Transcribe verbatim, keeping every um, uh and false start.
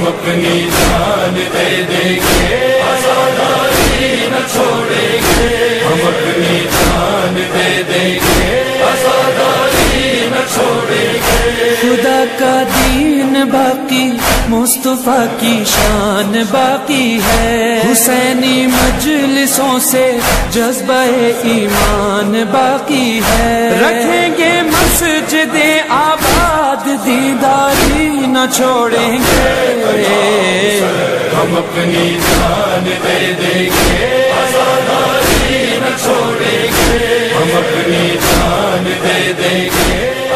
हम अपनी जान दे देंगे, आज़ादी न छोड़ेंगे। हम अपनी जान दे देंगे, आज़ादी न छोड़ेंगे। खुदा का दीन बाकी, मुस्तफा की शान बाकी है। हुसैनी मजलिसों से जज्बे ईमान बाकी है। रखेंगे मस्जिदे आबाद, दीदारी न छोड़ेंगे। हम अपनी जान दे देंगे, आज़ादी न छोड़ेंगे। हम अपनी जान दे देंगे,